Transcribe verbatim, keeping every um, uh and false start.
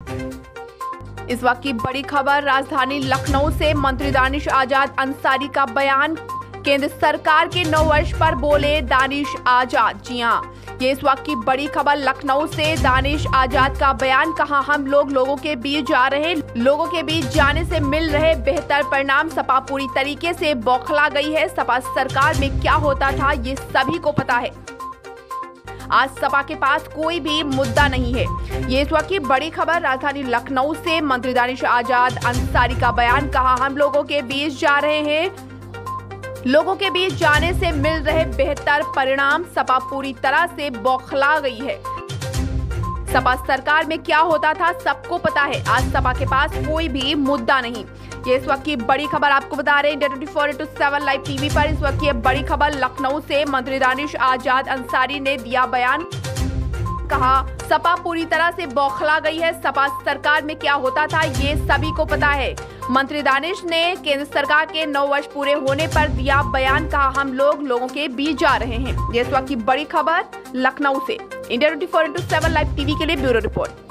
इस वक्त की बड़ी खबर राजधानी लखनऊ से मंत्री दानिश आजाद अंसारी का बयान। केंद्र सरकार के नौ वर्ष पर बोले दानिश आजाद। जी हां, ये इस वक्त की बड़ी खबर लखनऊ से। दानिश आजाद का बयान, कहा हम लोग लोगों के बीच जा रहे, लोगों के बीच जाने से मिल रहे बेहतर परिणाम। सपा पूरी तरीके से बौखला गई है। सपा सरकार में क्या होता था ये सभी को पता है। आज सपा के पास कोई भी मुद्दा नहीं है। ये इस वक्त की बड़ी खबर राजधानी लखनऊ से। मंत्री दानिश आजाद अंसारी का बयान, कहा हम लोगों के बीच जा रहे हैं, लोगों के बीच जाने से मिल रहे बेहतर परिणाम। सपा पूरी तरह से बौखला गई है। सपा सरकार में क्या होता था सबको पता है। आज सपा के पास कोई भी मुद्दा नहीं। ये इस वक्त की बड़ी खबर आपको बता रहे हैं India twenty four into seven live TV पर। इस वक्त की बड़ी खबर लखनऊ से। मंत्री दानिश आजाद अंसारी ने दिया बयान, कहा सपा पूरी तरह से बौखला गई है। सपा सरकार में क्या होता था ये सभी को पता है। मंत्री दानिश ने केंद्र सरकार के नौ वर्ष पूरे होने पर दिया बयान, कहा हम लोग लोगों के बीच जा रहे हैं। ये इस वक्त की बड़ी खबर लखनऊ से। India twenty four into seven live TV के लिए ब्यूरो रिपोर्ट।